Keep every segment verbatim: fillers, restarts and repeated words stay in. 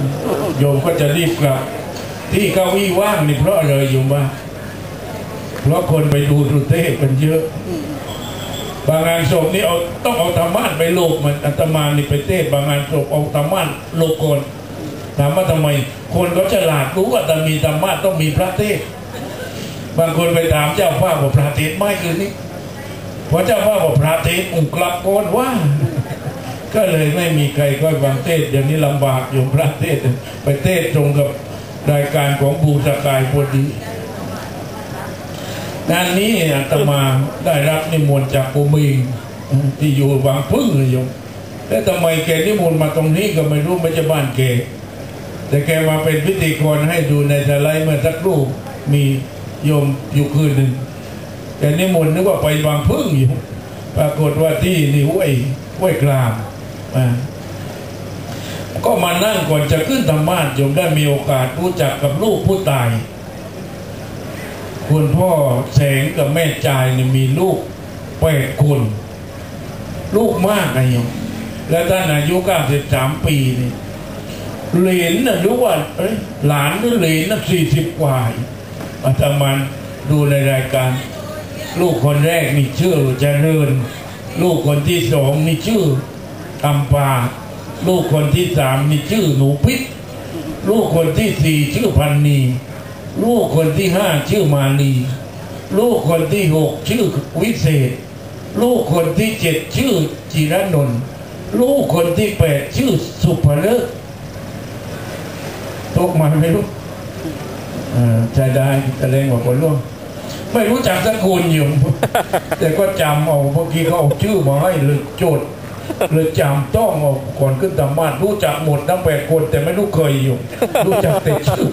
โยมก็จะรีบกลับที่เก้าอี้ว่างนี่เพราะอะไรโยมว่าเพราะคนไปดูดูเทศกันเยอะบางงานศพนี่เอาต้องเอาธรรมะไปโลกมันอาตมานี่ไปเทศบางงานศพเอาธรรมะโลกคนถามว่าทำไมคนเขาฉลาดรู้ว่าแต่มีธรรมะต้องมีพระเทศบางคนไปถามเจ้าฟ้าว่าพระเทศไม่คือนี่เพราะเจ้าฟ้าว่าพระเทศอุกลับโกนว่าก็เลยไม่มีใครก็ฟังเทศอย่างนี้ลำบากอยู่พระเทศไปเทศตรงกับรายการของบูชากายพอดีงานนี้อาตมาได้รับนิมนต์จากปูมิงที่อยู่บางพึ่งเลยโยมแล้วทำไมแกนิมนต์มาตรงนี้ก็ไม่รู้ไม่ใช่บ้านแกแต่แกมาเป็นพิธีกรให้ดูในสไลด์เมื่อสักครู่มีโยมอยู่คืนหนึ่งแกนิมนต์นึกว่าไปบางพึ่งอยู่ปรากฏว่าที่นี่ห้วยห้วยกลางก็มานั่งก่อนจะขึ้นธรรมาสน์โยมได้มีโอกาสรู้จักกับลูกผู้ตายคุณพ่อแสงกับแม่จายเนี่ยมีลูกแปดคนลูกมากนะโยมและท่านอายุเก้าสิบสามปีนี่เหลนนะรู้ว่าหลานหรือเหลนนะสี่สิบกว่าอาตมาดูในรายการลูกคนแรกมีชื่อเจริญลูกคนที่สองมีชื่ออัมพาลูกคนที่สามมีชื่อหนูพิษลูกคนที่สี่ชื่อพันนีลูกคนที่ห้าชื่อมาลีลูกคนที่หกชื่อวิเศษลูกคนที่เจ็ดชื่อจิรนนท์ลูกคนที่แปดชื่อสุภเลิศตกมาไม่รู้ใจได้แสดงว่าคนร่วมไม่รู้จักสักคนอยู่แต่ก็จำเอาเมื่อกี้เขาเอาชื่อมาให้เลยโจทย์เลยจำต้องเอาก่อนขึ้นธรรมาสน์รู้จักหมดทั้งแปดคนแต่ไม่รู้เคยอยู่รู้จักแต่ชื่อ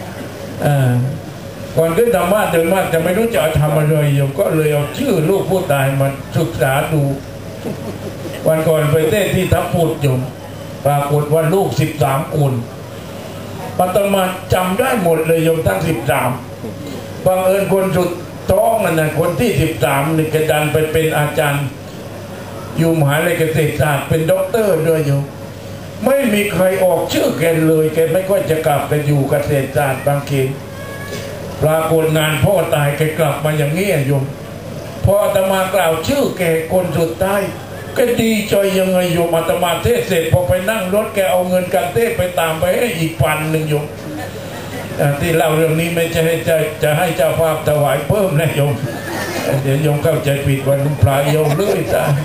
ก่อนขึ้นธรรมาสน์เดินมากจะไม่รู้จะทำอะไรอยู่ก็เลยเอาชื่อลูกผู้ตายมาศึกษาดูวันก่อนไปเต้นที่ทับปุดอยู่ปรากฏว่าลูกสิบสามคนปัตตมาจำได้หมดเลยโยมทั้งสิบสามบังเอิญคนสุดท้องนั่นนะคนที่สิบสามนี่กระดันไปเป็นอาจารย์อยู่มหาวิทยาลัยเกษตรศาสตร์เป็นด็อกเตอร์ด้วยโยมไม่มีใครออกชื่อแกเลยแกไม่ค่อยจะกลับไปอยู่เกษตรศาสตร์บางเขนปรากฏงานพ่อตายแกกลับมาอย่างนี้โยมพออาตมากล่าวชื่อแกคนสุดท้ายก็ดีใจยังไงโยมอาตมาเทศเสร็จพอไปนั่งรถแกเอาเงินการเทศไปตามไปให้อีกพันหนึ่งโยมที่เล่าเรื่องนี้ไม่ใช่จะจะให้เจ้าภาพถวายเพิ่มนะโยมเดี๋ยวโยมเข้าใจผิดวันพระโยมเลื่อยตา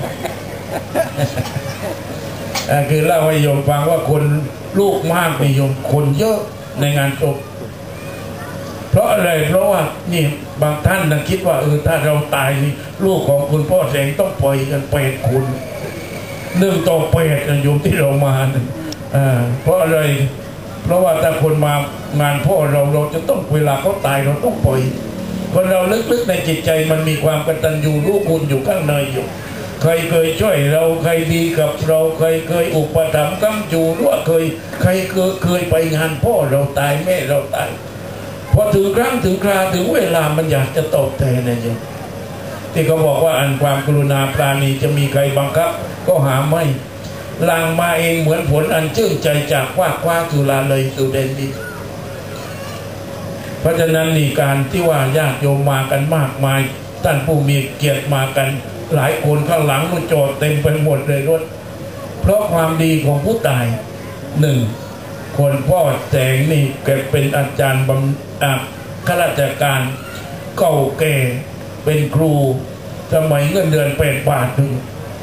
คือเล่าให้โยมฟังว่าคนลูกมากนี่โยมคนเยอะในงานศพเพราะอะไรเพราะว่านี่บางท่านนะคิดว่าเออถ้าเราตายนี่ลูกของคุณพ่อแสงต้องปล่อยกันแปดคนหนึ่งต่อแปดนะโยมที่เรามาอ่าเพราะอะไรเพราะว่าถ้าคนมางานพ่อเราเราจะต้องเวลาเขาตายเราต้องปล่อยคนเราลึกๆในจิตใจมันมีความกตัญญูรู้คุณอยู่ข้างในอยู่ใครเคยช่วยเราใครดีกับเราใครเคยอุปถัมภ์ค้ำจูหรือว่าเคยใครเคยเคยไปงานพ่อเราตายแม่เราตายพอถึงครั้งถึงคราถึงเวลามันอยากจะตอบแทนนะโยมที่เขาบอกว่าอันความกรุณาปราณีจะมีใครบังคับก็หาไม่หลั่งมาเองเหมือนผลอันชื่นใจจากว่าคว้าจุฬาเลยสู่แดนดินเพราะฉะนั้นนี่การที่ว่าญาติโยมมากันมากมายท่านผู้มีเกียรติมากันหลายคนข้างหลังมันจอดเต็มไปหมดเลยรถเพราะความดีของผู้ตายหนึ่งคนพ่อแสงนี่แกเป็นอาจารย์บำข้าราชการเก่าแก่เป็นครูสมัยเงินเดือนแปดบาทถึง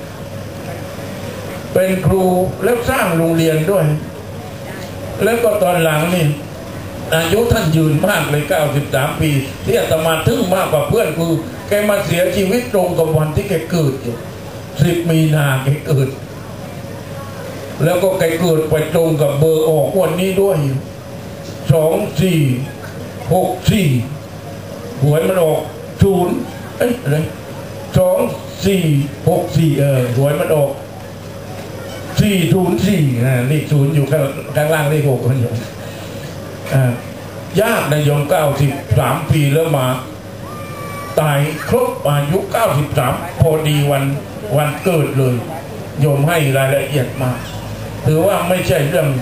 เป็นครูแล้วสร้างโรงเรียนด้วยแล้วก็ตอนหลังนี่อายุท่านยืนมากเลยเก้าสิบสามปีที่อาตมาทึ่งมากกว่าเพื่อนคือแกมาเสียชีวิตตรงกับวันที่แกเกิดอยู่สิบมีนาแกเกิดแล้วก็แกเกิดไปตรงกับเบอร์ออกวันนี้ด้วยสองสี่หกสี่หวยมันออกศูนย์เอ้ยอะไรสองสี่หกสี่เออหวยมันออกสี่ศูนย์สี่นะเลขศูนย์อยู่ข้างข้างล่างเลขหกมันอยู่อ่ายากนะโยมเก้าสิบสามปีแล้วมาตายครบอายุเก้าสิบสามพอดีวันวันเกิดเลยโยมให้รายละเอียดมาถือว่าไม่ใช่เรื่อง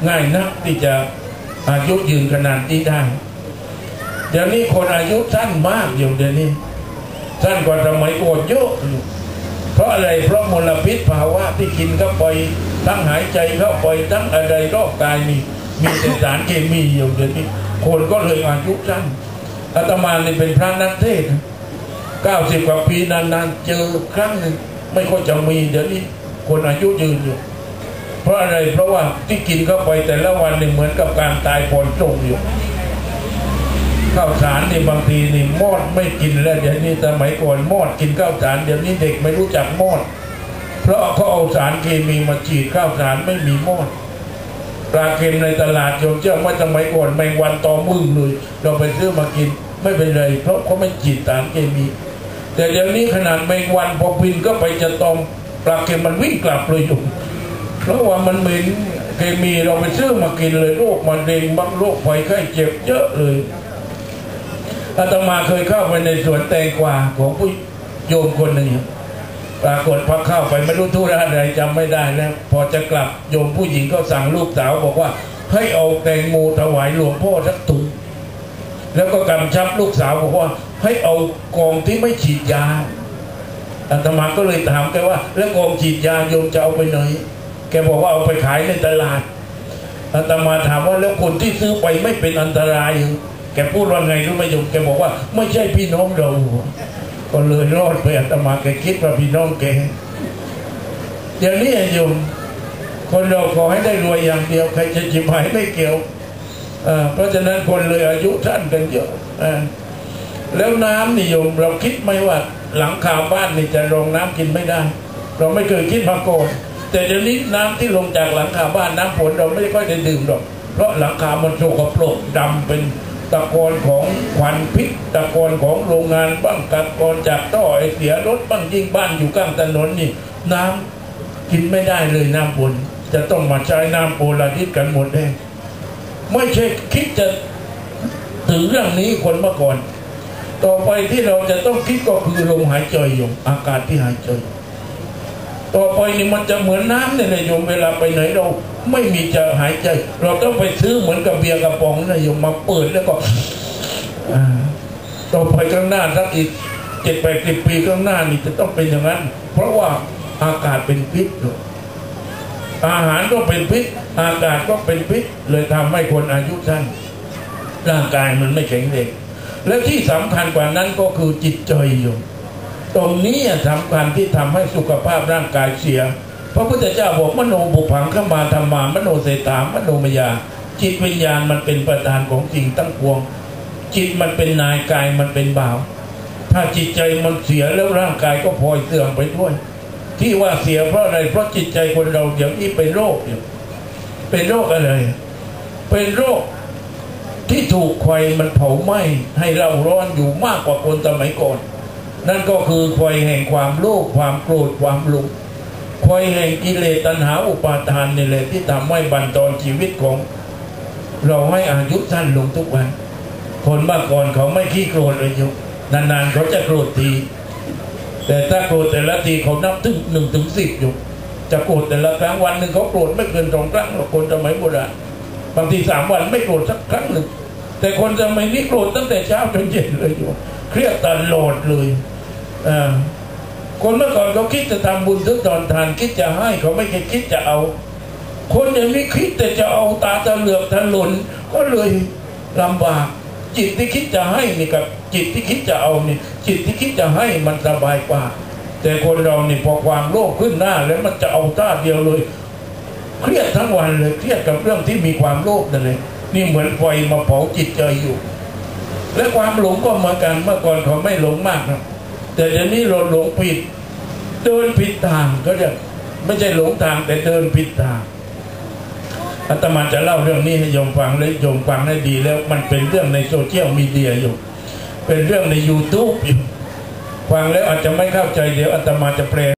ง่ายนักที่จะอายุยืนขนาดนี้ได้เดี๋ยวนี้คนอายุสั้นมากอยู่เดี๋ยวนี้สั้นกว่าสมัยก่อนเยอะเพราะอะไรเพราะมลพิษภาวะที่กินเข้าไปทั้งหายใจเข้าไปทั้งอะไรรอบกายนี่มีแต่สารเคมีอยู่เดี๋ยวนี้คนก็เลยอายุสั้นอาตมานี่เป็นพระนักเทศน์เก้าสิบกว่าปีนานๆเจอครั้งหนึ่งไม่ค่อยจะมีเดี๋ยวนี้คนอายุยืนอยู่เพราะอะไรเพราะว่าที่กินเข้าไปแต่ละวันนี่เหมือนกับการตายผ่อนส่งอยู่ข้าวสารนี่บางทีนี่มอดไม่กินแล้วเดี๋ยวนี้สมัยก่อนมอดกินข้าวสารเดี๋ยวนี้เด็กไม่รู้จักมอดเพราะเขาเอาสารเคมีมาฉีดข้าวสารไม่มีมอดปลาเค็มในตลาดโยมเชื่อว่าสมัยก่อนแมงวันตอมึงเลยเราไปซื้อมากินไม่เป็นไรเพราะเขาไม่ฉีดสารเคมีแต่เดี๋ยวนี้ขนาดแมงวันพอบินก็ไปจะตอมปลาเค็มมันวิ่งกลับเลยอยู่เพราะว่ามันเหม็นเคมีเราไปซื้อมากินเลยโรคมะเร็งบังโรคไฟไข้เจ็บเยอะเลยอาตมาเคยเข้าไปในสวนแตงกวาของผู้โยมคนหนึ่งปรากฏพอเข้าไปไม่รู้ธุระอะไรจำไม่ได้แล้วพอจะกลับโยมผู้หญิงก็สั่งลูกสาวบอกว่าให้เอาแตงโมถวายหลวงพ่อสักถุงแล้วก็กำชับลูกสาวบอกว่าให้เอากองที่ไม่ฉีดยาอาตมาก็เลยถามแกว่าแล้วกองฉีดยาโยมจะเอาไปไหนแกบอกว่าเอาไปขายในตลาดอาตมาถามว่าแล้วคนที่ซื้อไปไม่เป็นอันตรายแกพูดว่าไงรู้ไหมโยมแกบอกว่าไม่ใช่พี่น้องเราก็เลยรอดไปอาตมาแกคิดว่าพี่น้องแกอย่างนี้โยมคนเราขอให้ได้รวยอย่างเดียวใครจะจิบหายไม่เกี่ยวเพราะฉะนั้นคนเลยอายุสั้นกันเยอะแล้วน้ำนิยมเราคิดไหมว่าหลังคาบ้านนี่จะรองน้ำกินไม่ได้เราไม่เคยคิดมาก่อนแต่เดี๋ยวนี้น้ำที่ลงจากหลังคาบ้านน้ำฝนเราไม่ค่อยได้ดื่มหรอกเพราะหลังคามันโสกปรกดำเป็นตะกอนของควันพิษตะกอนของโรงงานบ้างตะกอนจากท่อไอเสียรถบ้างยิ่งบ้านอยู่กลางถนนนี่น้ำกินไม่ได้เลยน้ำฝนจะต้องมาใช้น้ำโพลาริสกันหมดเลยไม่ใช่คิดจะถึงเรื่องนี้คนเมื่อก่อนต่อไปที่เราจะต้องคิดก็คือลมหายใจอยู่อากาศที่หายใจต่อไปนี่มันจะเหมือนน้ำเนี่ยนายโยมเวลาไปไหนเราไม่มีจะหายใจเราต้องไปซื้อเหมือนกับเบียร์กระป๋องนายโยมมาเปิดแล้วก็ต่อไปข้างหน้าสักอีกเจ็ดแปดสิบปีข้างหน้านี่จะต้องเป็นอย่างนั้นเพราะว่าอากาศเป็นพิษอาหารก็เป็นพิษอากาศก็เป็นพิษเลยทำให้คนอายุสั้นร่างกายมันไม่แข็งแรงและที่สำคัญกว่านั้นก็คือจิตใจอยู่ตรงนี้สำคัญที่ทำให้สุขภาพร่างกายเสียพระพุทธเจ้าบอกมโนบุพังขมาธรรมามโนเสตามโนมยาจิตวิญญาณมันเป็นประธานของสิ่งตั้งปวงจิตมันเป็นนายกายมันเป็นบ่าวถ้าจิตใจมันเสียแล้วร่างกายก็พลอยเสื่อมไปด้วยที่ว่าเสียเพราะอะไรเพราะจิตใจคนเราเดี๋ยวนี้เป็นโรคอยู่เป็นโรคอะไรเป็นโรคที่ถูกไฟมันเผาไหม้ให้เราร้อนอยู่มากกว่าคนสมัยก่อนนั่นก็คือไฟแห่งความโลภความโกรธความหลงไฟแห่งกิเลสตัณหาอุปาทานนี่แหละที่ทำให้บั่นทอนชีวิตของเราให้อายุสั้นลงทุกวันคนเมื่อก่อนเขาไม่ขี้โกรธเลยอยู่นานๆเขาจะโกรธทีแต่ถ้าโกรธแต่ละทีเขานับถึงหนึ่งถึงสิบอยู่จะโกรธแต่ละครั้งวันหนึ่งเขาโกรธไม่เกินสองครั้งหรอกคนสมัยโบราณบางทีสามวันไม่โกรธสักครั้งหนึ่งแต่คนสมัยนี้โกรธตั้งแต่เช้าจนเย็นเลยอยู่เครียดตลอดเลยอ่าคนเมื่อก่อนเขาคิดจะทำบุญทุกตอนทานคิดจะให้เขาไม่เคยคิดจะเอาคนอย่างนี้คิดแต่จะเอาตาตะเหลือกตะหล่นก็เลยลำบากจิตที่คิดจะให้นี่กับจิตที่คิดจะเอานี่จิตที่คิดจะให้มันสบายกว่าแต่คนเรานี่พอความโลภขึ้นหน้าแล้วมันจะเอาต้าเดียวเลยเครียดทั้งวันเลยเครียดกับเรื่องที่มีความโลภนั่นเลยนี่เหมือนไฟมาเผาจิตใจอยู่และความหลงก็เหมือนกันเมื่อก่อนเขาไม่หลงมากนะแต่เดี๋ยวนี้เราหลงผิดเดินผิดทางก็จะไม่ใช่หลงทางแต่เดินผิดทางอาตมาจะเล่าเรื่องนี้ให้โยมฟังและโยมฟังให้ดีแล้วมันเป็นเรื่องในโซเชียลมีเดียอยู่เป็นเรื่องใน ยูทูบ อยู่ฟังแล้วอาจจะไม่เข้าใจเดี๋ยวอาตมาจะแปล